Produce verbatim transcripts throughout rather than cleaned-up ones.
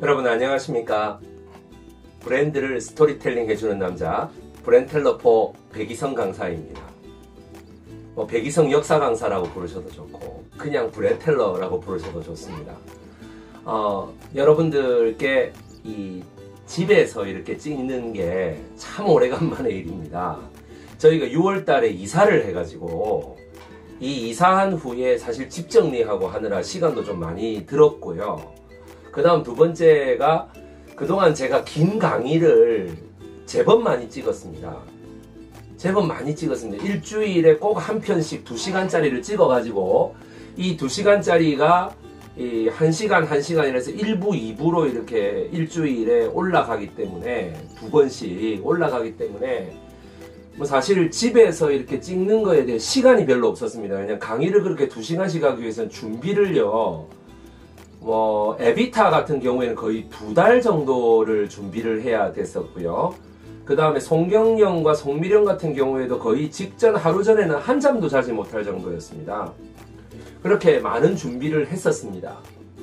여러분 안녕하십니까. 브랜드를 스토리텔링 해주는 남자 브랜텔러포 백이성 강사입니다. 뭐 백이성 역사 강사라고 부르셔도 좋고 그냥 브랜텔러라고 부르셔도 좋습니다. 어, 여러분들께 이 집에서 이렇게 찍는 게 참 오래간만의 일입니다. 저희가 유월 달에 이사를 해가지고 이 이사한 후에 사실 집 정리하고 하느라 시간도 좀 많이 들었고요. 그 다음 두 번째가 그동안 제가 긴 강의를 제법 많이 찍었습니다. 제법 많이 찍었습니다. 일주일에 꼭 한 편씩 두 시간짜리를 찍어가지고 이 두 시간짜리가 이 한 시간 한 시간이라서 일 부, 이 부로 이렇게 일주일에 올라가기 때문에 두 번씩 올라가기 때문에 뭐 사실 집에서 이렇게 찍는 거에 대해 시간이 별로 없었습니다. 그냥 강의를 그렇게 두 시간씩 하기 위해서는 준비를요. 뭐 에비타 같은 경우에는 거의 두 달 정도를 준비를 해야 됐었고요. 그 다음에 송경영과 송미령 같은 경우에도 거의 직전 하루 전에는 한잠도 자지 못할 정도였습니다. 그렇게 많은 준비를 했었습니다.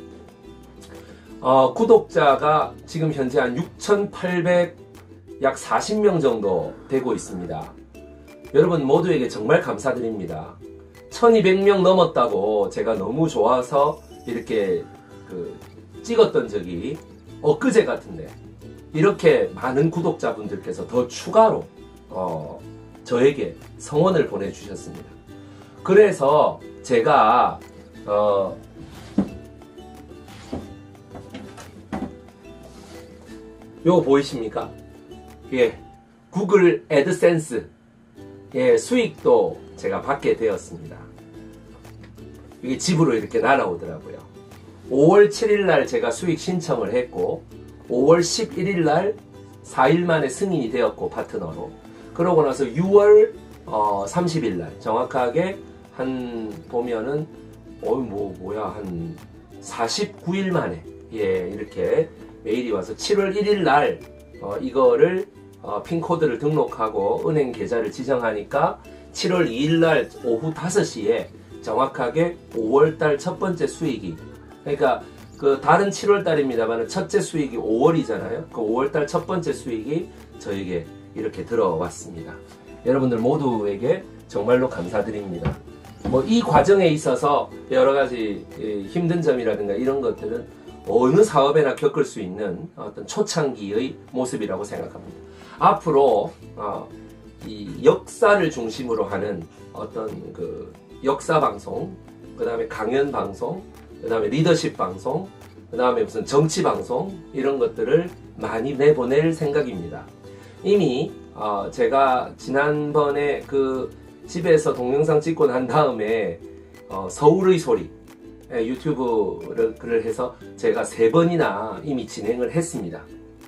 어, 구독자가 지금 현재 한 육천팔백 약 사십 명 정도 되고 있습니다. 여러분 모두에게 정말 감사드립니다. 천이백 명 넘었다고 제가 너무 좋아서 이렇게 그 찍었던 적이 엊그제 같은데 이렇게 많은 구독자분들께서 더 추가로 어, 저에게 성원을 보내주셨습니다. 그래서 제가 어, 요거 보이십니까? 예, 구글 애드센스 예, 수익도 제가 받게 되었습니다. 이게 집으로 이렇게 날아오더라고요. 오월 칠일 날 제가 수익 신청을 했고 오월 십일일 날 사 일 만에 승인이 되었고 파트너로 그러고 나서 유월 어, 삼십일 날 정확하게 한 보면은 어 뭐 뭐야 한 사십구 일 만에 예 이렇게 메일이 와서 칠월 일일 날 어, 이거를 어, 핀코드를 등록하고 은행 계좌를 지정하니까 칠월 이일 날 오후 다섯 시에 정확하게 오월 달 첫 번째 수익이 그러니까 그 다른 칠월 달입니다만 첫째 수익이 오월이잖아요. 그 오월 달 첫 번째 수익이 저에게 이렇게 들어왔습니다. 여러분들 모두에게 정말로 감사드립니다. 뭐 이 과정에 있어서 여러 가지 힘든 점이라든가 이런 것들은 어느 사업에나 겪을 수 있는 어떤 초창기의 모습이라고 생각합니다. 앞으로 어, 이 역사를 중심으로 하는 어떤 그 역사 방송, 그 다음에 강연 방송, 그 다음에 리더십 방송, 그 다음에 무슨 정치 방송 이런 것들을 많이 내보낼 생각입니다. 이미 어, 제가 지난번에 그 집에서 동영상 찍고 난 다음에 어, 서울의 소리 예, 유튜브를 글을 해서 제가 세 번이나 이미 진행을 했습니다.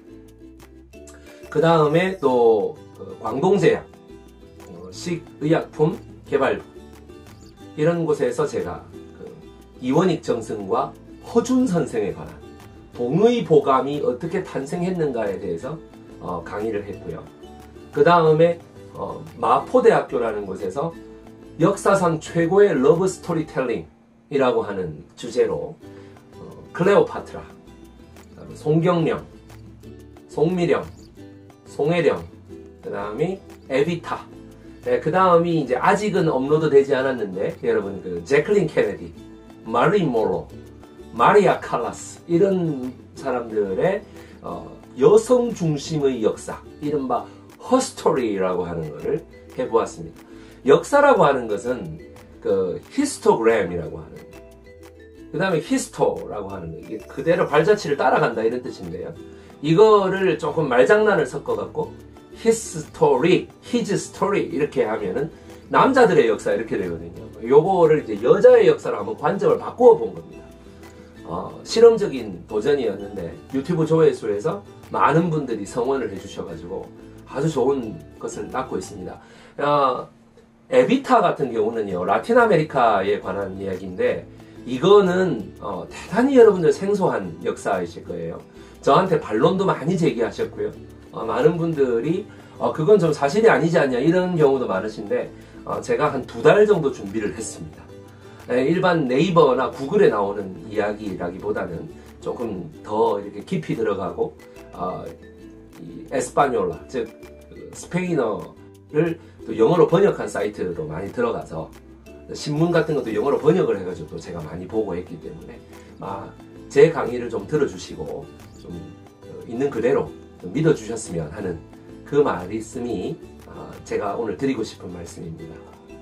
그 다음에 또 그 광동제약 어, 식의약품 개발부 이런 곳에서 제가 그 이원익 정승과 허준 선생에 관한 동의보감이 어떻게 탄생했는가에 대해서 어, 강의를 했고요. 그 다음에 어, 마포대학교라는 곳에서 역사상 최고의 러브 스토리텔링 이라고 하는 주제로 어, 클레오파트라, 송경령, 송미령, 송혜령, 그 다음이 에비타, 네, 그 다음이 이제 아직은 업로드 되지 않았는데 여러분 그 제클린 케네디, 마릴린 모로, 마리아 칼라스 이런 사람들의 어, 여성 중심의 역사, 이른바 허스토리라고 하는 것을 해보았습니다. 역사라고 하는 것은 그 히스토그램이라고 하는 그 다음에 히스토라고 하는 거 이게 그대로 발자취를 따라간다 이런 뜻인데요. 이거를 조금 말장난을 섞어갖고 히스토리, 히즈 스토리 이렇게 하면은 남자들의 역사 이렇게 되거든요. 요거를 이제 여자의 역사로 한번 관점을 바꾸어 본 겁니다. 어, 실험적인 도전이었는데 유튜브 조회수에서 많은 분들이 성원을 해주셔가지고 아주 좋은 것을 낳고 있습니다. 어, 에비타 같은 경우는요 라틴 아메리카에 관한 이야기인데 이거는 어, 대단히 여러분들 생소한 역사이실 거예요. 저한테 반론도 많이 제기하셨고요. 어, 많은 분들이 어, 그건 좀 사실이 아니지 않냐 이런 경우도 많으신데 어, 제가 한 두 달 정도 준비를 했습니다. 에, 일반 네이버나 구글에 나오는 이야기라기보다는 조금 더 이렇게 깊이 들어가고 어, 이 에스파뇰라 즉 스페인어를 또 영어로 번역한 사이트로 많이 들어가서 신문 같은 것도 영어로 번역을 해가지고 또 제가 많이 보고 했기 때문에 아, 제 강의를 좀 들어주시고 좀 있는 그대로 좀 믿어주셨으면 하는 그 말씀이 제가 오늘 드리고 싶은 말씀입니다.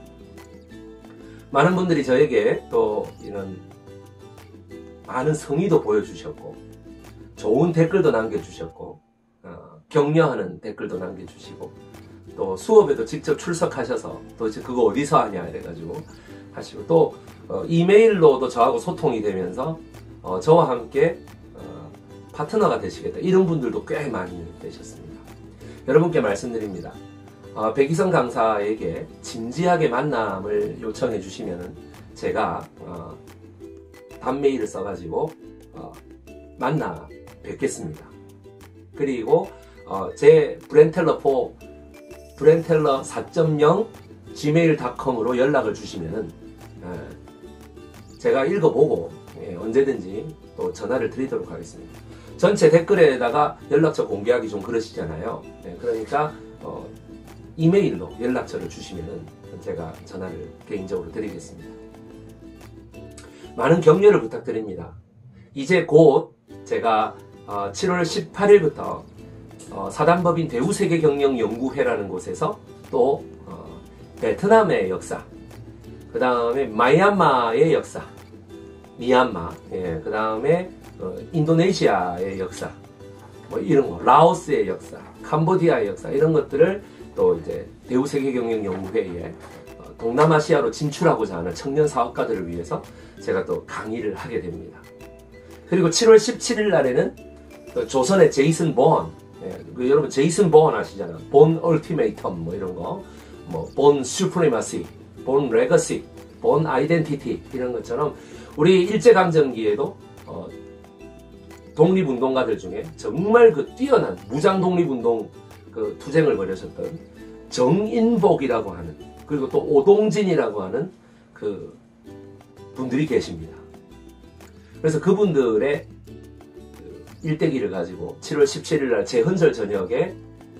많은 분들이 저에게 또 이런 많은 성의도 보여주셨고 좋은 댓글도 남겨주셨고 어, 격려하는 댓글도 남겨주시고 또 수업에도 직접 출석하셔서 도대체 그거 어디서 하냐 이래가지고 하시고 또 어, 이메일로도 저하고 소통이 되면서 어, 저와 함께 어, 파트너가 되시겠다 이런 분들도 꽤 많이 되셨습니다. 여러분께 말씀드립니다. 어, 백이성 강사에게 진지하게 만남을 요청해 주시면 제가 어, 단메일을 써가지고 어, 만나 뵙겠습니다. 그리고 어, 제 브랜텔러 사 브랜텔러 사 점 영 지메일 닷컴으로 연락을 주시면은 예, 제가 읽어보고 예, 언제든지 또 전화를 드리도록 하겠습니다. 전체 댓글에다가 연락처 공개하기 좀 그러시잖아요. 예, 그러니까 어, 이메일로 연락처를 주시면은 제가 전화를 개인적으로 드리겠습니다. 많은 격려를 부탁드립니다. 이제 곧 제가 어, 칠월 십팔일부터 어, 사단법인 대우세계경영연구회라는 곳에서 또 어, 베트남의 역사, 그 다음에 마이안마의 역사, 미얀마, 예, 그 다음에 어, 인도네시아의 역사, 뭐 이런 거, 라오스의 역사, 캄보디아의 역사 이런 것들을 또 이제 대우세계경영연구회에 어, 동남아시아로 진출하고자 하는 청년 사업가들을 위해서 제가 또 강의를 하게 됩니다. 그리고 칠월 십칠일 날에는 또 조선의 제이슨 보언, 예, 그 여러분 제이슨 보언 아시잖아요. 본 얼티메이텀 뭐 이런 거, 뭐 본 슈프리마시, 본 레거시, 본 아이덴티티 이런 것처럼 우리 일제강점기에도 어, 독립운동가들 중에 정말 그 뛰어난 무장 독립운동 그 투쟁을 벌여셨던 정인복이라고 하는 그리고 또 오동진이라고 하는 그 분들이 계십니다. 그래서 그분들의 일대기를 가지고 칠월 십칠일 날 재헌절 저녁에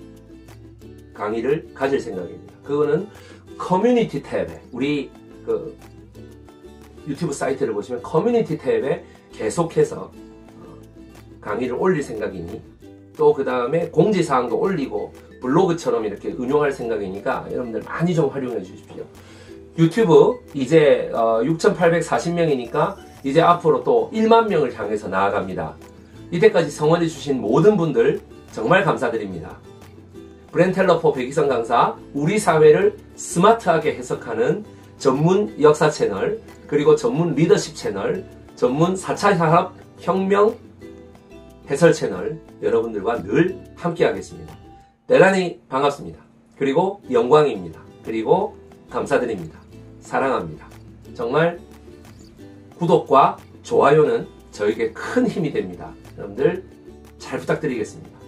강의를 가질 생각입니다. 그거는 커뮤니티 탭에 우리 그 유튜브 사이트를 보시면 커뮤니티 탭에 계속해서 강의를 올릴 생각이니 또 그 다음에 공지사항도 올리고 블로그처럼 이렇게 운용할 생각이니까 여러분들 많이 좀 활용해 주십시오. 유튜브 이제 어, 육천팔백사십 명이니까 이제 앞으로 또 일만 명을 향해서 나아갑니다. 이때까지 성원해 주신 모든 분들 정말 감사드립니다. 브랜텔러 사 백이성 강사, 우리 사회를 스마트하게 해석하는 전문 역사 채널, 그리고 전문 리더십 채널, 전문 사 차 산업 혁명 해설 채널 여러분들과 늘 함께 하겠습니다. 대단히 반갑습니다. 그리고 영광입니다. 그리고 감사드립니다. 사랑합니다. 정말 구독과 좋아요는 저에게 큰 힘이 됩니다. 여러분들 잘 부탁드리겠습니다.